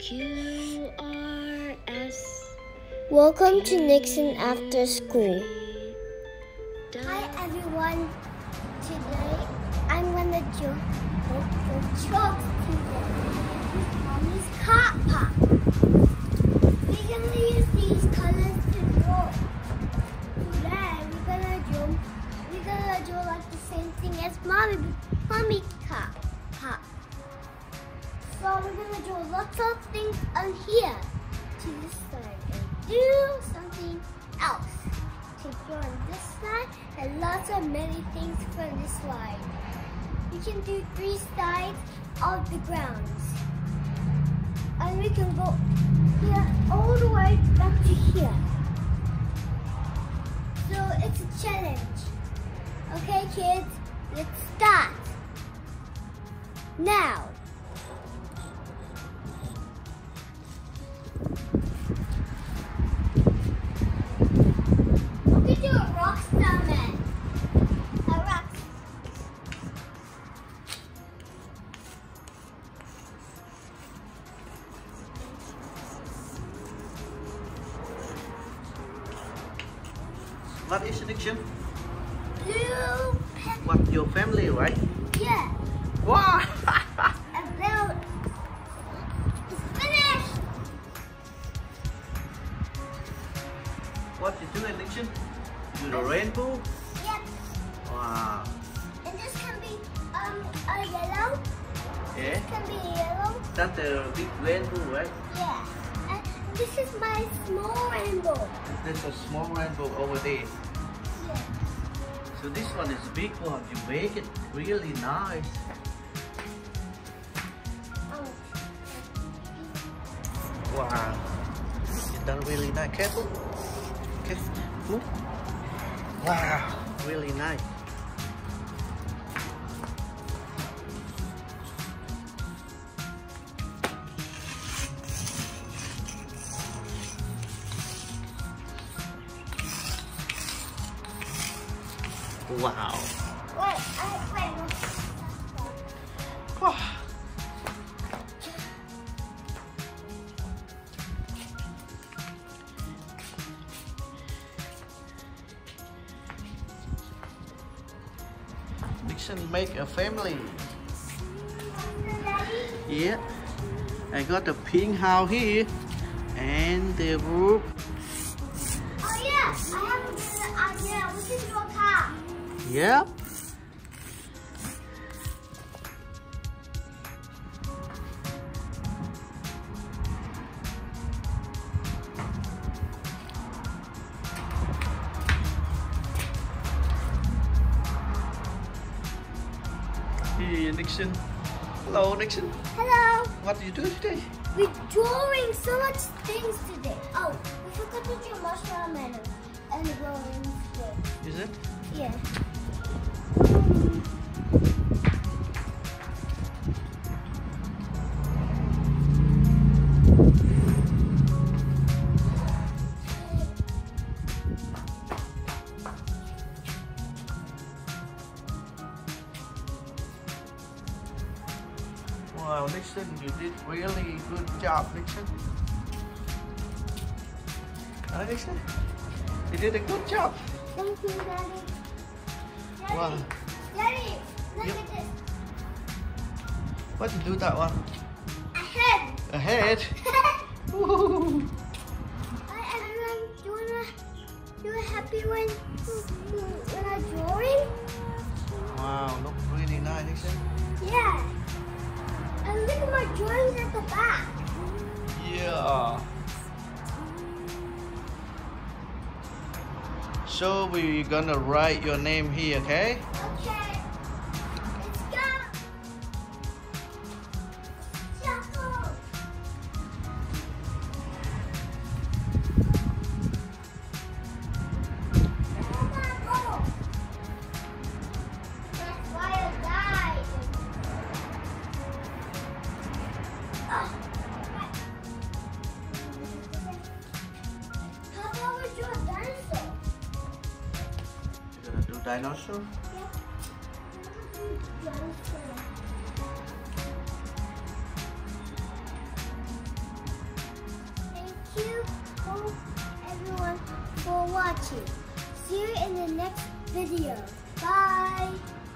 Welcome to Nixon After School. Hi everyone. Today I'm gonna do chalk today. Mommy's car park. We're gonna use these colors to draw. Today we're gonna do like the same thing as Mommy's car park. So we're gonna do lots of things on here to this side and do something else to draw on this side and lots of many things from this slide. We can do 3 sides of the grounds. And we can go here all the way back to here. So it's a challenge. Okay kids, let's start. Now. We can do a rock star man. A rock. What is Nixon? Blue pen. What, your family, right? Yeah. Wow! About it's finished. What you doing, Nixon? Do the rainbow? Yep. Wow. And this can be a yellow. Yeah. This can be yellow. That's the big rainbow, right? Yeah. And this is my small rainbow. There's a small rainbow over there. Yeah. So this one is a big one. You make it really nice. Oh. Wow. You done really nice. Careful. Okay. Ooh. Wow. Really nice. Wow. Wait. Wow. Nixon make a family. Yeah. I got the pink house here and the roof. Oh yeah, I have a good idea. We can do a car. Yep. Hey Nixon. Hello Nixon. Hello. What do you do today? We're drawing so much things today. Oh, we forgot to do marshmallow man and rolling today. Is it? Yeah. Wow, Nixon, you did really good job, Nixon. Nixon, you did a good job. Thank you, Daddy. Daddy, Wow. Daddy, look Yep. at this. What did you do that one? A head. A head? Woo. Hi everyone, you wanna happy when I'm drawing? Wow, look really nice, Nixon. Yeah. And look at my drawings at the back. Yeah. So we're gonna write your name here, okay? Okay. Let's go. Shuffle. Oh. That's why I died. Oh. How about we do a dinosaur? You're gonna do dinosaur? you everyone for watching. See you in the next video. Bye.